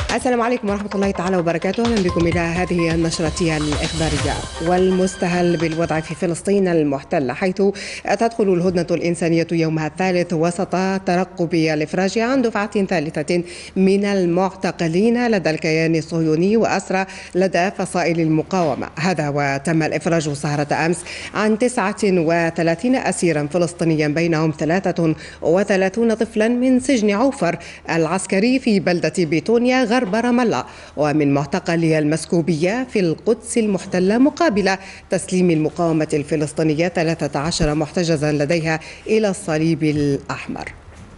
السلام عليكم ورحمة الله تعالى وبركاته. أهلا بكم إلى هذه النشرة الإخبارية. والمستهل بالوضع في فلسطين المحتلة، حيث تدخل الهدنة الإنسانية يومها الثالث وسط ترقب الإفراج عن دفعة ثالثة من المعتقلين لدى الكيان الصهيوني وأسرى لدى فصائل المقاومة. هذا وتم الإفراج سهرة أمس عن 39 أسيرا فلسطينيا، بينهم 33 طفلا من سجن عوفر العسكري في بلدة بيتونيا غرب رام الله، ومن معتقلي المسكوبية في القدس المحتلة، مقابل تسليم المقاومة الفلسطينية 13 محتجزا لديها إلى الصليب الأحمر.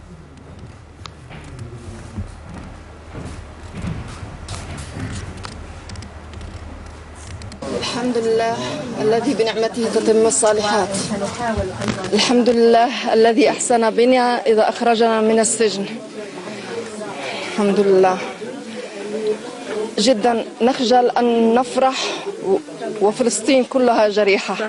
الحمد لله الذي بنعمته تتم الصالحات. الحمد لله الذي أحسن بنا إذا أخرجنا من السجن. الحمد لله. جدا نخجل أن نفرح وفلسطين كلها جريحة.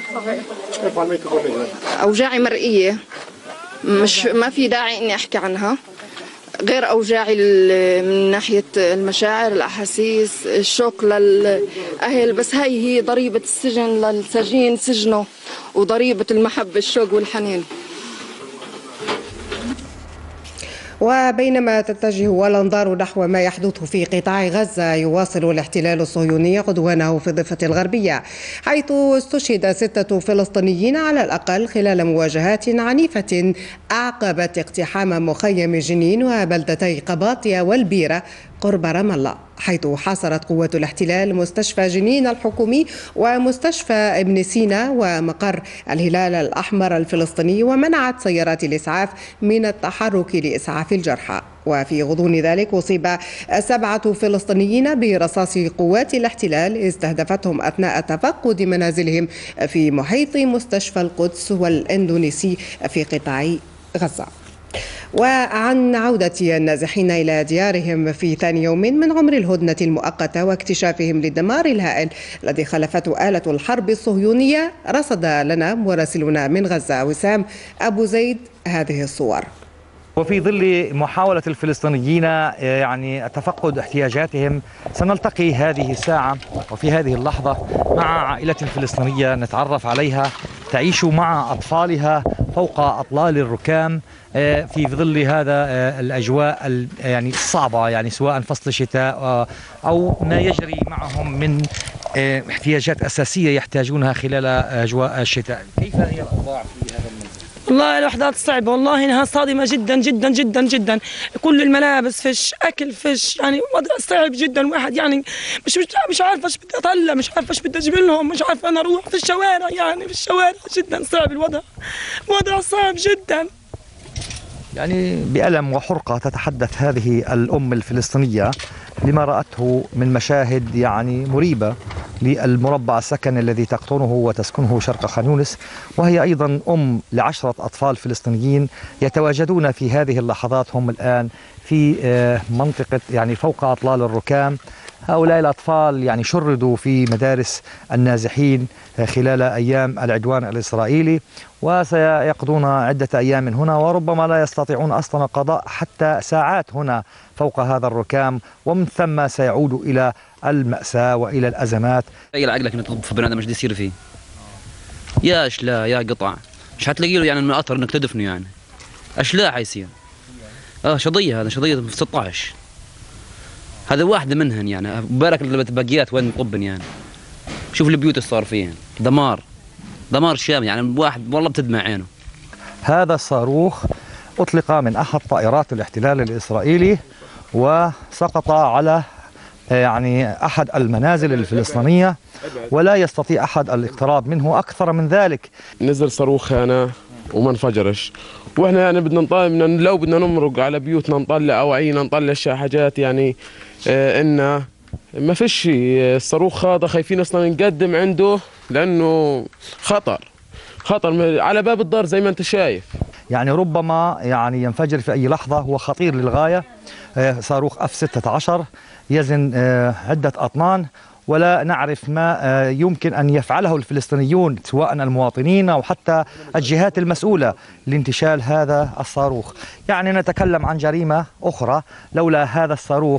أوجاعي مرئية، ما في داعي إني أحكي عنها، غير أوجاعي من ناحية المشاعر، الأحاسيس، الشوق للأهل، بس هي ضريبة السجن للسجين سجنه، وضريبة المحبة الشوق والحنين. وبينما تتجه الأنظار نحو ما يحدث في قطاع غزة، يواصل الاحتلال الصهيوني عدوانه في الضفة الغربية، حيث استشهد 6 فلسطينيين على الأقل خلال مواجهات عنيفة أعقبت اقتحام مخيم جنين وبلدتي قباطية والبيرة قرب رام الله، حيث حاصرت قوات الاحتلال مستشفى جنين الحكومي ومستشفى ابن سينا ومقر الهلال الأحمر الفلسطيني، ومنعت سيارات الإسعاف من التحرك لإسعاف الجرحى. وفي غضون ذلك أصيب 7 فلسطينيين برصاص قوات الاحتلال استهدفتهم أثناء تفقد منازلهم في محيط مستشفى القدس والإندونيسي في قطاع غزة. وعن عودة النازحين إلى ديارهم في ثاني يوم من عمر الهدنة المؤقتة واكتشافهم للدمار الهائل الذي خلفته آلة الحرب الصهيونية، رصد لنا مراسلنا من غزة وسام أبو زيد هذه الصور. وفي ظل محاولة الفلسطينيين تفقد احتياجاتهم، سنلتقي هذه الساعة وفي هذه اللحظة مع عائلة فلسطينية نتعرف عليها تعيش مع أطفالها فوق أطلال الركام في ظل هذا الأجواء الصعبة، سواء فصل الشتاء أو ما يجري معهم من احتياجات أساسية يحتاجونها خلال أجواء الشتاء. كيف هي الأوضاع في هذا المنزل؟ والله الوحدات صعبة، والله إنها صادمة جدا جدا جدا جدا. كل الملابس فيش، أكل فيش، وضع صعب جدا. واحد مش عارفة ايش بدي أطلع، مش عارفة ايش بدي أجيب لهم، مش عارفة أنا أروح في الشوارع. في الشوارع جدا صعب الوضع، وضع صعب جدا. بألم وحرقة تتحدث هذه الأم الفلسطينية لما رأته من مشاهد مريبة للمربع السكني الذي تقطنه وتسكنه شرق خان يونس، وهي أيضا أم ل10 أطفال فلسطينيين يتواجدون في هذه اللحظات هم الآن في منطقة فوق أطلال الركام. هؤلاء الأطفال شردوا في مدارس النازحين خلال أيام العدوان الإسرائيلي، وسيقضون عدة أيام هنا، وربما لا يستطيعون أصلا القضاء حتى ساعات هنا فوق هذا الركام، ومن ثم سيعودوا إلى المأساة وإلى الأزمات. تخيل عقلك انك تطب في بني ادم ايش يصير فيه؟ يا اشلاء يا قطع، مش حتلاقي له من اثر انك تدفنه. اشلاء حيصير. شظيه، هذا شظيه في 16. هذا واحده منهن. بالك الباقيات وين مطبن. شوف البيوت اللي صار فيها، دمار شامل. واحد والله بتدمع عينه. هذا الصاروخ أطلق من أحد طائرات الاحتلال الإسرائيلي وسقط على أحد المنازل الفلسطينية، ولا يستطيع أحد الاقتراب منه. أكثر من ذلك، نزل صاروخ هنا وما انفجرش، واحنا بدنا نطالع، لو بدنا نمرق على بيوتنا نطلع أواعينا، نطلع حاجات إن ما فيش الصاروخ هذا خايفين أصلا نقدم عنده، لأنه خطر على باب الدار زي ما أنت شايف. ربما ينفجر في أي لحظة. هو خطير للغاية. صاروخ F-16 يزن عدة أطنان، ولا نعرف ما يمكن أن يفعله الفلسطينيون سواء المواطنين أو حتى الجهات المسؤولة لانتشال هذا الصاروخ. يعني نتكلم عن جريمة أخرى. لولا هذا الصاروخ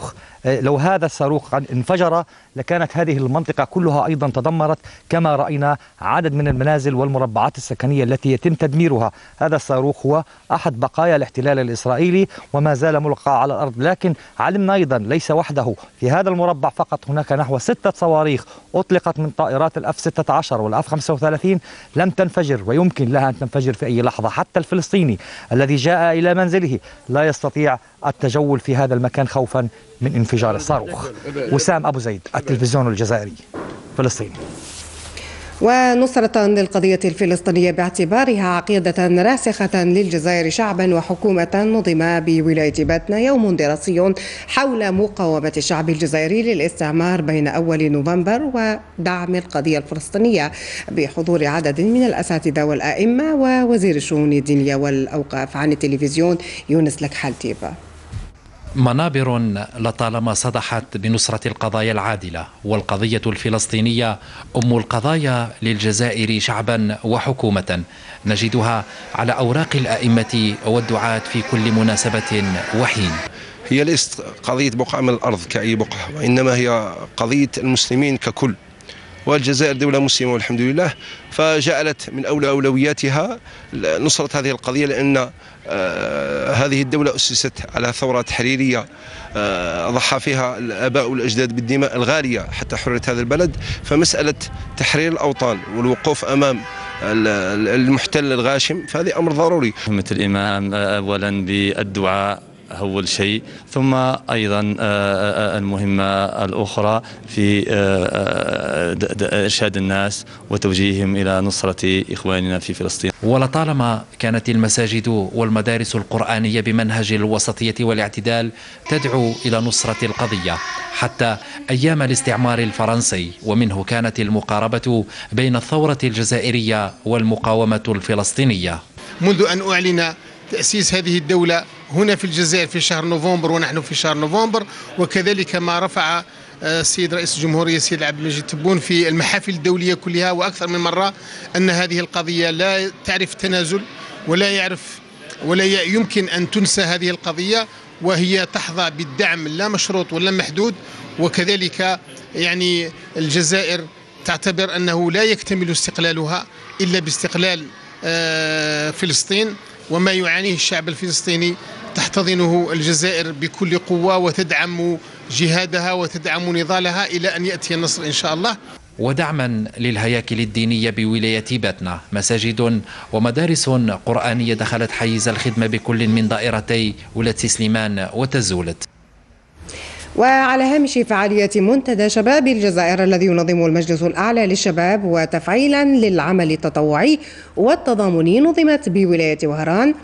لو هذا الصاروخ قد انفجر لكانت هذه المنطقة كلها أيضا تدمرت، كما رأينا عدد من المنازل والمربعات السكنية التي يتم تدميرها. هذا الصاروخ هو أحد بقايا الاحتلال الإسرائيلي وما زال ملقى على الأرض، لكن علمنا أيضا ليس وحده. في هذا المربع فقط هناك نحو 6 صواريخ أطلقت من طائرات الأف 16 والأف 35 لم تنفجر، ويمكن لها أن تنفجر في أي لحظة. حتى الفلسطيني الذي جاء إلى منزله لا يستطيع التجول في هذا المكان خوفا من انفجار الصاروخ. وسام أبو زيد، التلفزيون الجزائري، فلسطين. ونصرة للقضية الفلسطينية باعتبارها عقيدة راسخة للجزائر شعبا وحكومة نظم بولاية باتنا يوم دراسي حول مقاومة الشعب الجزائري للاستعمار بين أول نوفمبر ودعم القضية الفلسطينية بحضور عدد من الأساتذة والآئمة ووزير الشؤون الدينية والأوقاف. عن التلفزيون يونس لكحالتيفا. منابر لطالما صدحت بنصرة القضايا العادلة، والقضية الفلسطينية أم القضايا للجزائر شعبا وحكومة، نجدها على أوراق الأئمة والدعاة في كل مناسبة وحين. هي ليست قضية بقعة من الأرض كأي بقعة، وإنما هي قضية المسلمين ككل، والجزائر دولة مسلمة والحمد لله، فجعلت من أولوياتها نصرة هذه القضية، لأن هذه الدولة أسست على ثورة تحريرية ضحى فيها الآباء والأجداد بالدماء الغالية حتى حررت هذا البلد. فمسألة تحرير الأوطان والوقوف أمام المحتل الغاشم فهذا أمر ضروري. مهمة الإمام أولا بالدعاء أول شيء، ثم أيضا المهمة الأخرى في إرشاد الناس وتوجيههم إلى نصرة إخواننا في فلسطين. ولطالما كانت المساجد والمدارس القرآنية بمنهج الوسطية والاعتدال تدعو إلى نصرة القضية حتى أيام الاستعمار الفرنسي، ومنه كانت المقاربة بين الثورة الجزائرية والمقاومة الفلسطينية. منذ أن أعلن تأسيس هذه الدولة هنا في الجزائر في شهر نوفمبر، ونحن في شهر نوفمبر، وكذلك ما رفع السيد رئيس الجمهورية السيد عبد المجيد تبون في المحافل الدولية كلها وأكثر من مرة أن هذه القضية لا تعرف تنازل ولا يمكن أن تنسى هذه القضية، وهي تحظى بالدعم لا مشروط ولا محدود. وكذلك يعني الجزائر تعتبر أنه لا يكتمل استقلالها إلا باستقلال فلسطين، وما يعانيه الشعب الفلسطيني تحتضنه الجزائر بكل قوة وتدعم جهادها وتدعم نضالها إلى أن يأتي النصر إن شاء الله. ودعما للهياكل الدينية بولاية باتنا، مساجد ومدارس قرآنية دخلت حيز الخدمة بكل من دائرتي ولاية سليمان وتزولت. وعلى هامش فعالية منتدى شباب الجزائر الذي ينظمه المجلس الأعلى للشباب وتفعيلا للعمل التطوعي والتضامني، نظمت بولاية وهران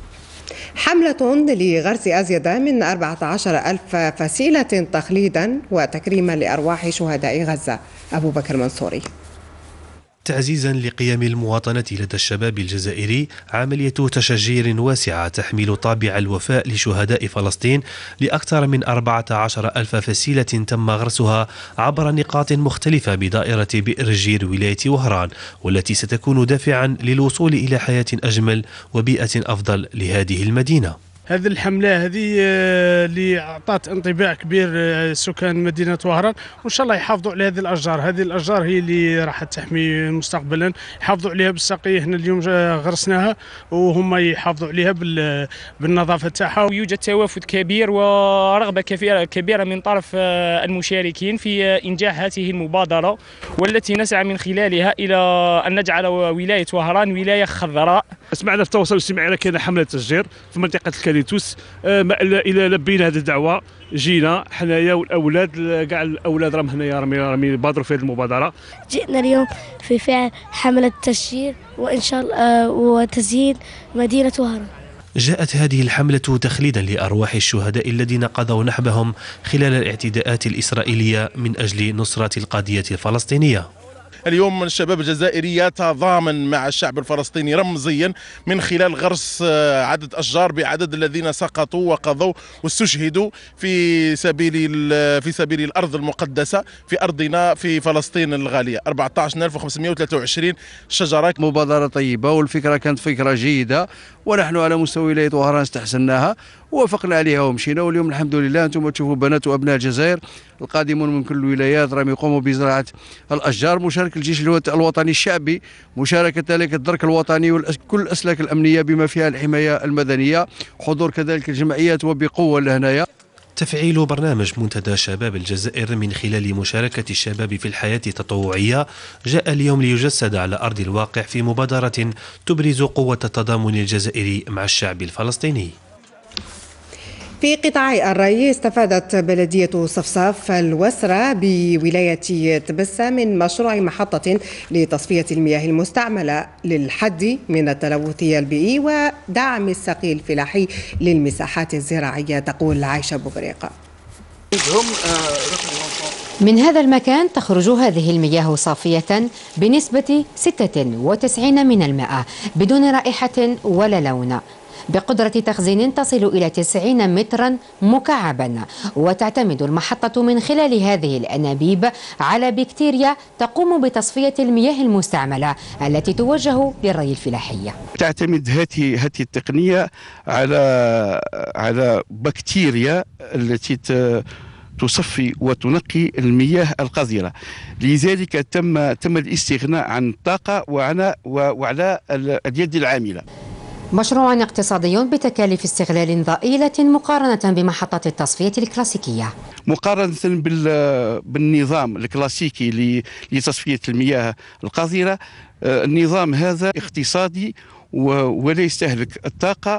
حملة لغرس أزيد من 14,000 فسيلة تخليدا وتكريما لأرواح شهداء غزة. أبو بكر منصوري. تعزيزا لقيم المواطنة لدى الشباب الجزائري عملية تشجير واسعة تحمل طابع الوفاء لشهداء فلسطين لأكثر من 14,000 فسيلة تم غرسها عبر نقاط مختلفة بدائرة بئر جير ولاية وهران، والتي ستكون دافعا للوصول إلى حياة أجمل وبيئة أفضل لهذه المدينة. هذه الحملة اللي أعطت انطباع كبير سكان مدينة وهران، وإن شاء الله يحافظوا على هذه الأشجار. هذه الأشجار هي اللي راح تحمي مستقبلا، يحافظوا عليها بالسقي. احنا اليوم غرسناها وهم يحافظوا عليها بالنظافة تاعها. ويوجد توافد كبير ورغبة كبيرة من طرف المشاركين في إنجاح هذه المبادرة، والتي نسعى من خلالها إلى أن نجعل ولاية وهران ولاية خضراء. سمعنا في التواصل الاجتماعي كان حملة تشجير في منطقة الكاليتوس، إلى لبينا هذه الدعوة جينا حنايا والأولاد، كاع الأولاد راهم هنايا راهم يبادروا في هذه المبادرة. جئنا اليوم في فعل حملة تشجير وإن شاء الله وتزيين مدينة وهران. جاءت هذه الحملة تخليدا لأرواح الشهداء الذين قضوا نحبهم خلال الاعتداءات الإسرائيلية من أجل نصرة القضية الفلسطينية. اليوم الشباب الجزائري يتضامن مع الشعب الفلسطيني رمزيا من خلال غرس عدد أشجار بعدد الذين سقطوا وقضوا واستشهدوا في سبيل الأرض المقدسة في أرضنا في فلسطين الغالية. 14,523 شجرة. مبادرة طيبة والفكرة كانت فكرة جيدة، ونحن على مستوى ولاية وهران استحسناها، ووافقنا عليها ومشينا. واليوم الحمد لله انتم تشوفوا بنات وابناء الجزائر القادمون من كل الولايات راهم يقوموا بزراعه الاشجار، مشاركه الجيش الوطني الشعبي، مشاركه ذلك الدرك الوطني وكل الاسلاك الامنيه بما فيها الحمايه المدنيه، حضور كذلك الجمعيات وبقوه لهنايا. تفعيل برنامج منتدى شباب الجزائر من خلال مشاركة الشباب في الحياة التطوعية جاء اليوم ليجسد على أرض الواقع في مبادرة تبرز قوة التضامن الجزائري مع الشعب الفلسطيني. في قطاع الري استفادت بلدية صفصاف الوسرة بولاية تبسة من مشروع محطة لتصفية المياه المستعملة للحد من التلوث البيئي ودعم السقي الفلاحي للمساحات الزراعية، تقول عائشة بوبريقة. من هذا المكان تخرج هذه المياه صافية بنسبة 96 من المئة بدون رائحة ولا لون، بقدرة تخزين تصل إلى 90 مترا مكعبا، وتعتمد المحطة من خلال هذه الأنابيب على بكتيريا تقوم بتصفية المياه المستعملة التي توجه للري الفلاحي. تعتمد هذه التقنية على بكتيريا التي تصفي وتنقي المياه القذرة، لذلك تم الاستغناء عن الطاقة وعلى اليد العاملة. مشروع اقتصادي بتكاليف استغلال ضئيلة مقارنة بمحطة التصفية الكلاسيكية. مقارنة بالنظام الكلاسيكي لتصفية المياه القذرة، النظام هذا اقتصادي ولا يستهلك الطاقة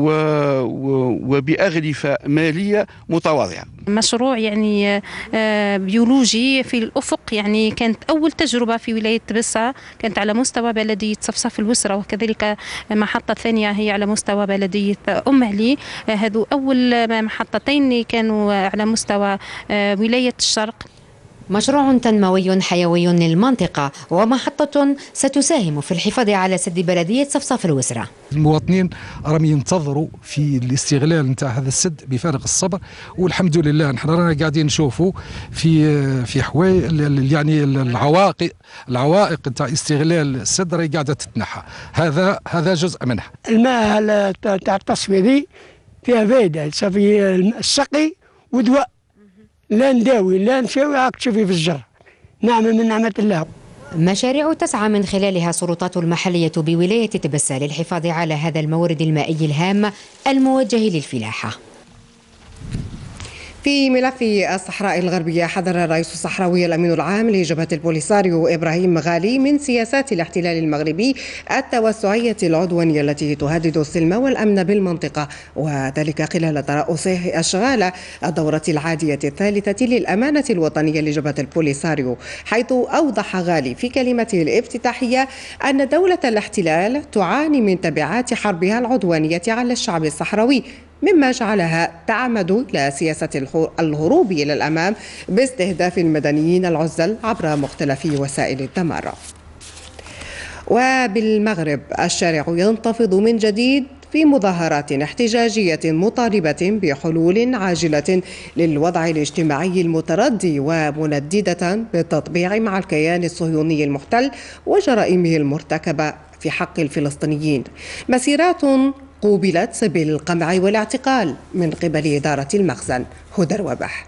وبأغلفة مالية متواضعة. مشروع يعني بيولوجي في الأفق، يعني كانت أول تجربة في ولاية تبسة، كانت على مستوى بلدية صفصاف الوسرة، وكذلك محطة ثانية هي على مستوى بلدية أم علي. هذو أول محطتين كانوا على مستوى ولاية الشرق. مشروع تنموي حيوي للمنطقة ومحطة ستساهم في الحفاظ على سد بلدية صفصاف الوسرة. المواطنين راهم ينتظروا في الاستغلال نتاع هذا السد بفارغ الصبر، والحمد لله نحن رانا قاعدين نشوفوا في حوايج يعني العوائق نتاع استغلال السد راهي قاعده تتنحى. هذا جزء منها. الماء تاع التصفيه دي فيها فائده، صافي السقي ودواء، لا نداوي لا نشاوي، هاك تشوفي في الجر، نعمة من نعمة الله. مشاريع تسعى من خلالها السلطات المحلية بولاية تبسة للحفاظ على هذا المورد المائي الهام الموجه للفلاحة. في ملف الصحراء الغربية، حذر الرئيس الصحراوي الأمين العام لجبهة البوليساريو إبراهيم غالي من سياسات الاحتلال المغربي التوسعية العدوانية التي تهدد السلم والأمن بالمنطقة، وذلك خلال ترأسه أشغال الدورة العادية الثالثة للأمانة الوطنية لجبهة البوليساريو، حيث أوضح غالي في كلمته الافتتاحية أن دولة الاحتلال تعاني من تبعات حربها العدوانية على الشعب الصحراوي، مما جعلها تعمد إلى سياسة الهروب إلى الأمام باستهداف المدنيين العزل عبر مختلف وسائل الدمار. وبالمغرب الشارع ينتفض من جديد في مظاهرات احتجاجية مطالبة بحلول عاجلة للوضع الاجتماعي المتردي ومنددة بالتطبيع مع الكيان الصهيوني المحتل وجرائمه المرتكبة في حق الفلسطينيين. مسيرات قوبلت بالقمع والاعتقال من قبل إدارة المخزن. هدى الوبح.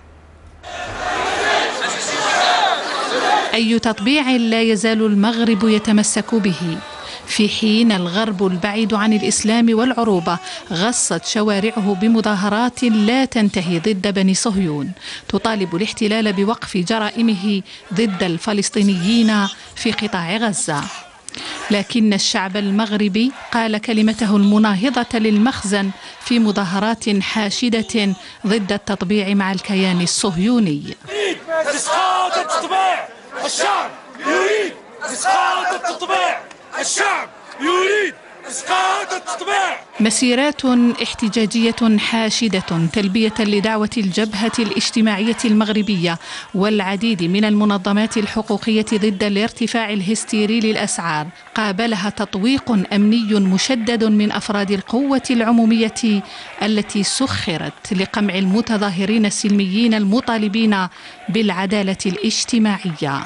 أي تطبيع لا يزال المغرب يتمسك به، في حين الغرب البعيد عن الإسلام والعروبة غصت شوارعه بمظاهرات لا تنتهي ضد بني صهيون تطالب الاحتلال بوقف جرائمه ضد الفلسطينيين في قطاع غزة. لكن الشعب المغربي قال كلمته المناهضة للمخزن في مظاهرات حاشدة ضد التطبيع مع الكيان الصهيوني. إسقاط التطبيع، الشعب يريد إسقاط التطبيع، الشعب يريد إسقاط التطبيع. مسيرات احتجاجية حاشدة تلبية لدعوة الجبهة الاجتماعية المغربية والعديد من المنظمات الحقوقية ضد الارتفاع الهستيري للأسعار، قابلها تطويق أمني مشدد من أفراد القوة العمومية التي سخرت لقمع المتظاهرين السلميين المطالبين بالعدالة الاجتماعية.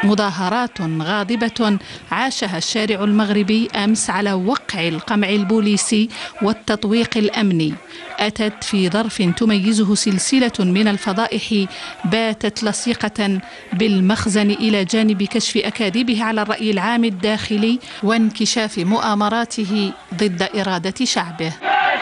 مظاهرات غاضبة عاشها الشارع المغربي أمس على وقع القمع البوليسي والتطويق الأمني أتت في ظرف تميزه سلسلة من الفضائح باتت لصيقة بالمخزن إلى جانب كشف أكاذيبه على الرأي العام الداخلي وانكشاف مؤامراته ضد إرادة شعبه.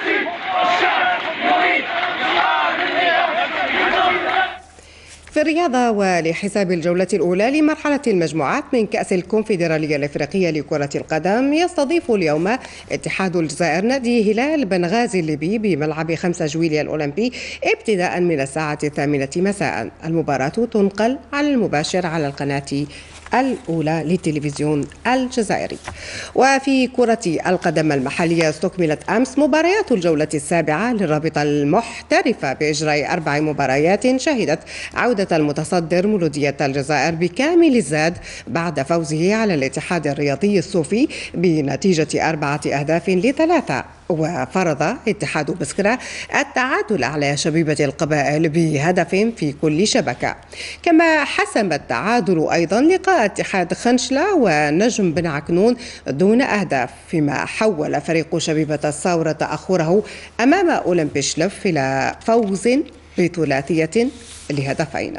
في الرياضة ولحساب الجولة الأولى لمرحلة المجموعات من كأس الكونفدرالية الإفريقية لكرة القدم يستضيف اليوم اتحاد الجزائر نادي هلال بنغازي الليبي بملعب 5 جويلية الأولمبي ابتداء من الساعة 8 مساء. المباراة تنقل على المباشر على القناة الأولى للتلفزيون الجزائري. وفي كرة القدم المحلية استكملت أمس مباريات الجولة السابعة للرابطة المحترفة بإجراء 4 مباريات شهدت عودة المتصدر مولودية الجزائر بكامل الزاد بعد فوزه على الاتحاد الرياضي الصوفي بنتيجة 4-3. وفرض اتحاد بسكرة التعادل على شبيبة القبائل بهدف في كل شبكة. كما حسم التعادل أيضا لقاء اتحاد خنشلة ونجم بن عكنون دون أهداف، فيما حول فريق شبيبة الثورة تأخره أمام أولمبي شلف إلى فوز بثلاثية لهدفين.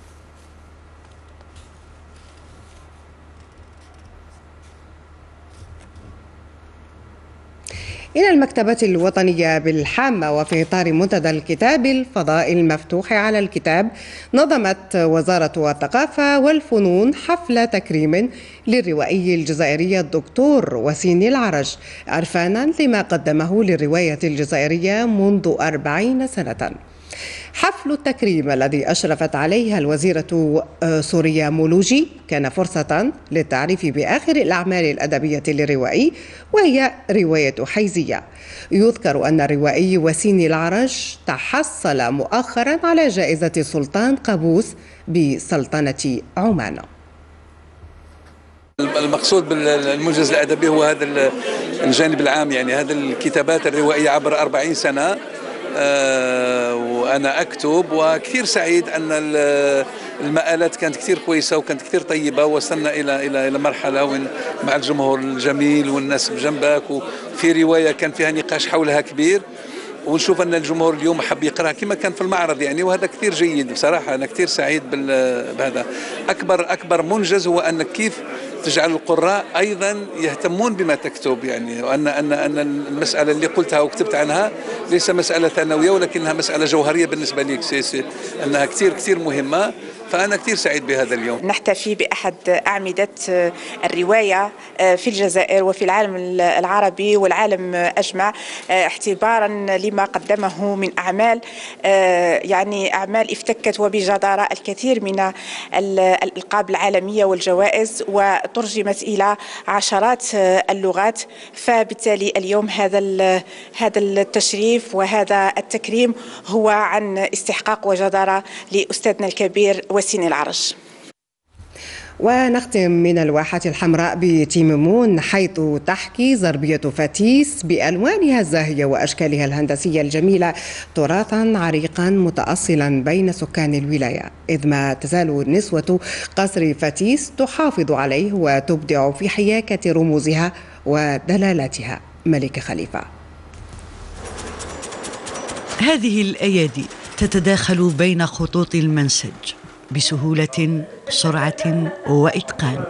إلى المكتبة الوطنية بالحامة وفي إطار منتدى الكتاب الفضاء المفتوح على الكتاب، نظمت وزارة الثقافة والفنون حفل تكريم للروائي الجزائري الدكتور وسيم العرج عرفانا لما قدمه للرواية الجزائرية منذ 40 سنة. حفل التكريم الذي أشرفت عليها الوزيرة سوريا مولوجي كان فرصة للتعريف بآخر الأعمال الأدبية للروائي، وهي رواية حيزية. يذكر أن الروائي وسيم العرج تحصل مؤخرا على جائزة سلطان قابوس بسلطنة عمان. المقصود بالمنجز الأدبي هو هذا الجانب العام، يعني هذه الكتابات الروائية عبر 40 سنة وأنا أكتب، وكثير سعيد أن المآلات كانت كثير كويسة وكانت كثير طيبة، وصلنا إلى مرحلة وين مع الجمهور الجميل والناس بجنبك، وفي رواية كان فيها نقاش حولها كبير، ونشوف أن الجمهور اليوم حب يقرأ كما كان في المعرض يعني، وهذا كثير جيد بصراحة. أنا كثير سعيد بهذا. أكبر منجز هو أن كيف تجعل القراء أيضا يهتمون بما تكتب، يعني وأن المسألة اللي قلتها وكتبت عنها ليس مسألة ثانوية ولكنها مسألة جوهرية بالنسبة لي، أنها كثير مهمة. فأنا كثير سعيد بهذا اليوم. نحتفي بأحد أعمدة الرواية في الجزائر وفي العالم العربي والعالم أجمع، اعتبارا لما قدمه من أعمال، يعني أعمال افتكت وبجدارة الكثير من الألقاب العالمية والجوائز وترجمت إلى عشرات اللغات. فبالتالي اليوم هذا التشريف وهذا التكريم هو عن استحقاق وجدارة لأستاذنا الكبير وسيم العرج. ونختم من الواحة الحمراء بتيممون، حيث تحكي زربية فتيس بألوانها الزاهية وأشكالها الهندسية الجميلة تراثا عريقا متأصلا بين سكان الولاية، إذ ما تزال نسوة قصر فتيس تحافظ عليه وتبدع في حياكة رموزها ودلالاتها. ملك خليفة. هذه الأيادي تتداخل بين خطوط المنسج بسهولة، سرعة وإتقان.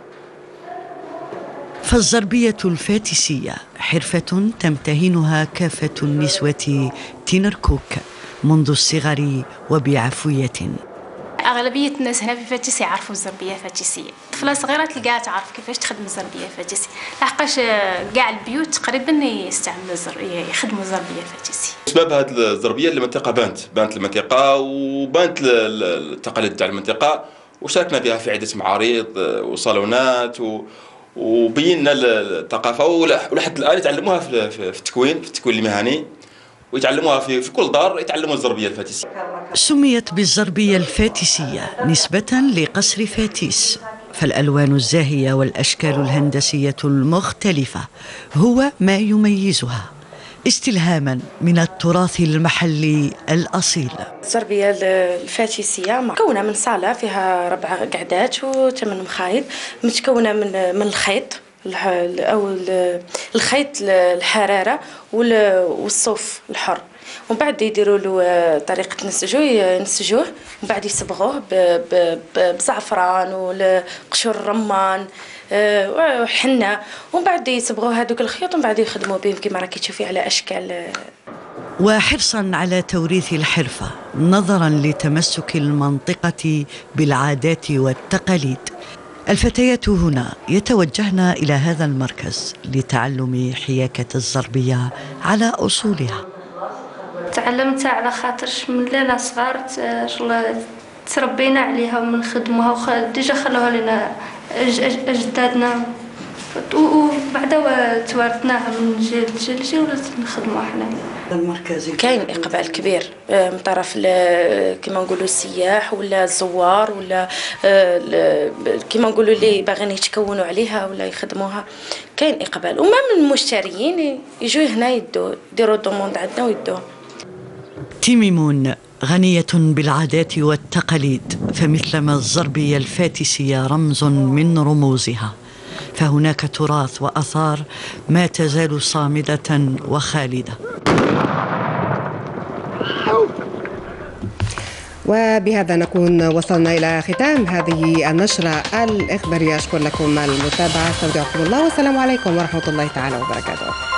فالزربية الفاتسية حرفة تمتهنها كافة النسوة تنركوك منذ الصغر وبعفوية. أغلبية الناس هنا في فاتيس يعرفوا الزربية الفاتيسية. طفلة صغيرة تلقاها تعرف كيفاش تخدم الزربية الفاتيسية، لحقاش كاع البيوت تقريبا يستعملوا يخدموا الزربية الفاتيسية. سبب هذه الزربية المنطقة بانت المنطقة وبانت التقاليد تاع المنطقة، وشاركنا فيها في عدة معارض وصالونات وبينا الثقافة، ولحد الآن يتعلموها في التكوين المهني، ويتعلموها في كل دار يتعلموا الزربية الفاتيسية. سميت بالزربية الفاتيسية نسبة لقصر فاتيس، فالألوان الزاهية والأشكال الهندسية المختلفة هو ما يميزها، استلهاما من التراث المحلي الأصيل. الزربية الفاتيسية مكونة من صالة فيها 4 قعدات و8 مخايط، متكونة من الخيط أو الخيط الحرارة والصوف الحر، ومن بعد يديروا له طريقة ينسجوه ومن بعد يصبغوه بزعفران وقشور الرمان وحنة، ومن بعد يصبغوا هذوك الخيوط ومن بعد يخدموا بهم كما راكي تشوفي على أشكال. وحرصا على توريث الحرفة نظرا لتمسك المنطقة بالعادات والتقاليد، الفتيات هنا يتوجهن إلى هذا المركز لتعلم حياكة الزربية على أصولها. تعلمتها على خاطرش من لنا صغار تربينا عليها ونخدموها ديجا خلوها لنا أجدادنا وبعدها توارثناها من جيل لجيل ولات نخدموها حنا. المركز كاين اقبال كبير من طرف كما نقولوا السياح ولا الزوار ولا كما نقولوا اللي باغيين يتكونوا عليها ولا يخدموها، كاين اقبال وما من المشتريين يجوا هنا يديروا دوموند عندنا ويدوها. تيميمون غنية بالعادات والتقاليد، فمثلما الزربية الفاتسية رمز من رموزها، فهناك تراث وآثار ما تزال صامدة وخالدة. وبهذا نكون وصلنا إلى ختام هذه النشرة الإخبارية. أشكر لكم المتابعة، استودعكم الله والسلام عليكم ورحمة الله تعالى وبركاته.